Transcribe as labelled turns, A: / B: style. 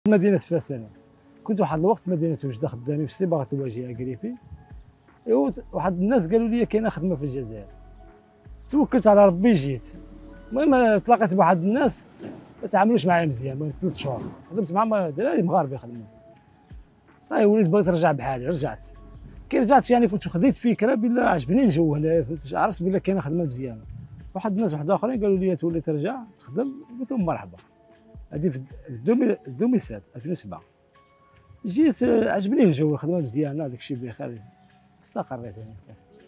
A: مدينة فاس أنا كنت واحد الوقت مدينة وجدة خدامين في صباغة الواجهة كريبي. واحد الناس قالوا لي كاينه خدمة في الجزائر. توكلت على ربي جيت. المهم تلاقيت بواحد الناس ما تعاملوش معايا مزيان، المهم 3 شهور خدمت مع دراري مغاربه يخدموا. صاي وليت بغيت نرجع بحالي، رجعت. كي رجعت يعني كنت خديت فكره بلا عجبني الجو هنا، عرفت بلا كاينه خدمه مزيانه. واحد الناس واحد اخرين قالوا لي تولي ترجع تخدم، قلت لهم مرحبا. هذه في 2007 2007 جيت، عجبني الجو، الخدمه مزيانه، داك الشيء بخير، استقريت يعني.